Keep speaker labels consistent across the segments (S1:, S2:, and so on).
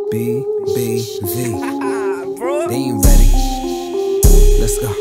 S1: BBV. They ain't ready. Let's go.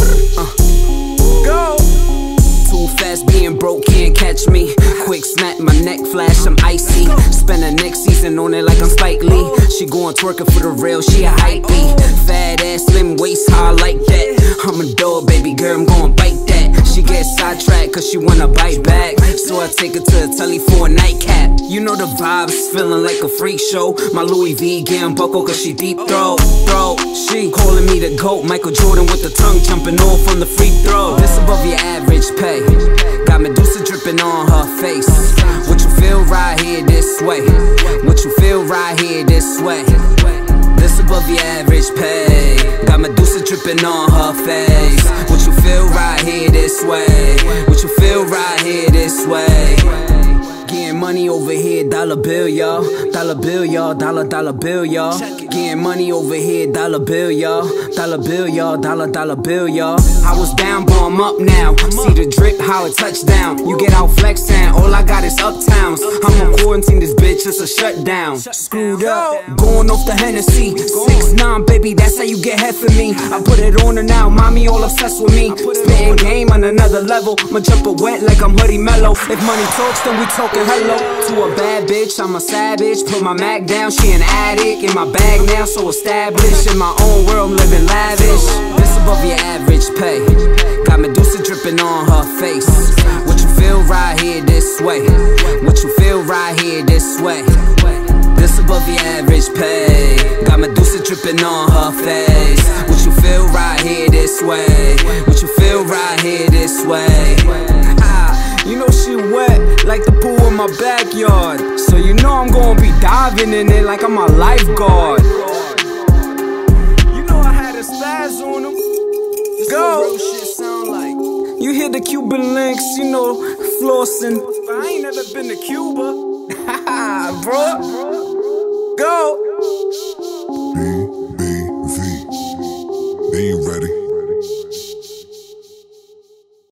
S1: Go. Too fast, being broke, can't catch me. Quick snap, my neck flash, I'm icy. Spend the next season on it like I'm Spike Lee. She going twerking for the real, she a hypey. Fat ass, slim waist, how I like that. I'm a dog, baby girl, I'm gon' bite that. She gets sidetracked cause she wanna bite back. So I take her to the telly for a nightcap. You know the vibes, feeling like a freak show. My Louis V getting buckled cause she deep throat. She calling me the GOAT, Michael Jordan with the tongue jumping off from the free throw. This above your average pay. Got Medusa dripping on her face. What you feel right here this way? What you feel right here this way? This above your average pay. Got Medusa dripping on her face. What you feel right here this way? What you feel right here this way? Getting money over here, dollar bill, y'all. Dollar bill, y'all. Dollar bill, y'all. Getting money over here, dollar bill, y'all. Dollar bill, y'all. Dollar bill, y'all. I was down, but I'm up now. See the drip, how it touchdown. You get out flexing, all I got is uptowns. I'm on quarantine, this bitch, it's a shutdown. Screwed up, going off the Hennessy. 6'9", baby, that's how you get head for me. I put it on her now, mommy all obsessed with me. Spitting game on another level. My jumper wet like I'm hoodie mellow. If money talks, then we talking hello. To a bad bitch, I'm a savage. Put my Mac down, she an addict. In my bag now, so established. In my own world, I'm living lavish. This above your average pay. Got Medusa dripping on her face. What you feel right here this way? What you feel right here this way? This above your average pay. Got Medusa dripping on her face. What you feel right here this way? What you feel right here this way? You know she wet like the pool in my backyard. So you know I'm gonna be diving in it like I'm a lifeguard. You know I had a spaz on him. Go! You hear the Cuban links, you know, flossing. But I ain't never been to Cuba. Bro. Go!